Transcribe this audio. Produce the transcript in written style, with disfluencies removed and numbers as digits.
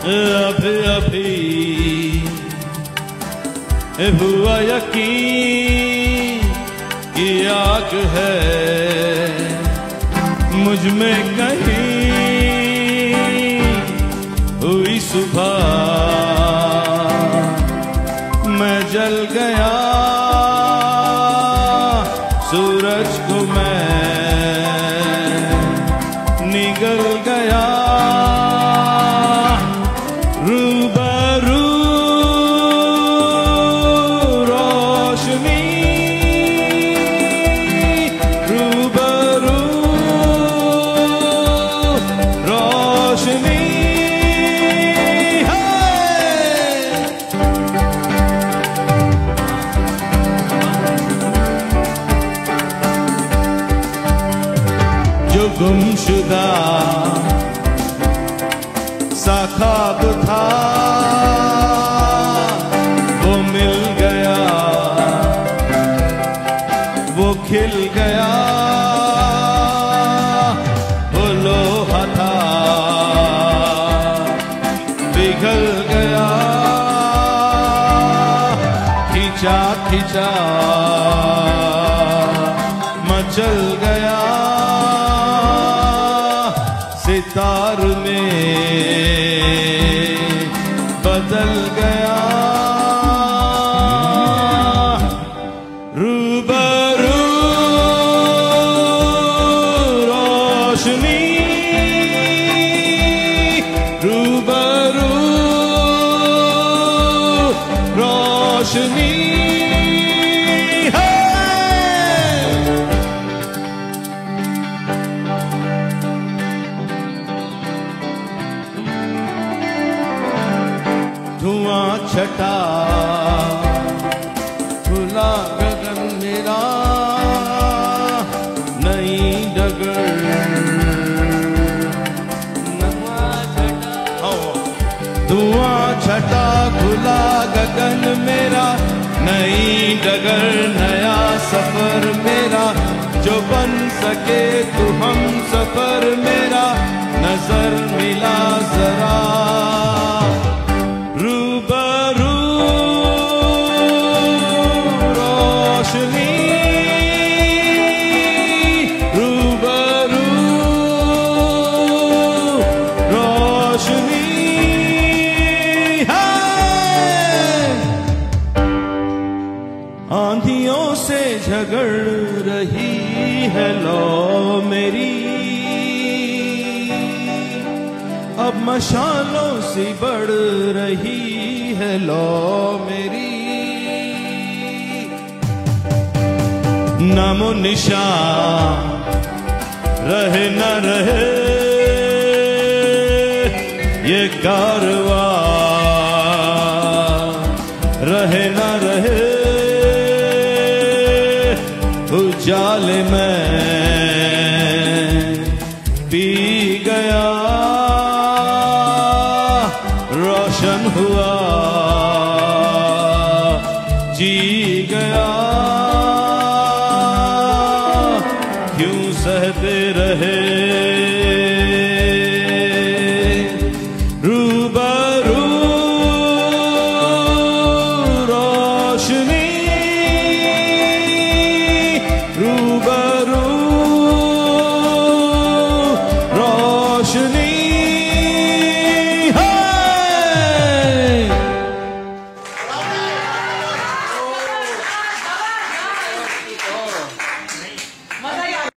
अभी अभी हुआ यकीन कि आग है मुझ में कहीं हुई सुबह मैं जल गया सूरज को मैं निगल गया रूबरू रोशनी रूबरू रोशनी जो गुमशुदा सा ख्वाब था वो मिल गया वो खिल गया वो लोहा था पिघल गया खींचा खींचा मचल गया सितार में बदल गया रूबरू रोशनी रूबरू रोशनी धुआं छटा खुला गगन मेरा नई डगर धुआं छटा खुला गगन मेरा नई डगर नया सफर मेरा जो बन सके तू हम सफर मेरा नजर मिला जरा रूबरू रोशनी रूबरू रोशनी है आंधियों से झगड़ रही है लौ मेरी अब मशालों से बढ़ रही है लौ मेरी नामो निशान रहे न रहे ये कारवां रहे न रहे उजाले में पी गया रोशन हुआ जी गया।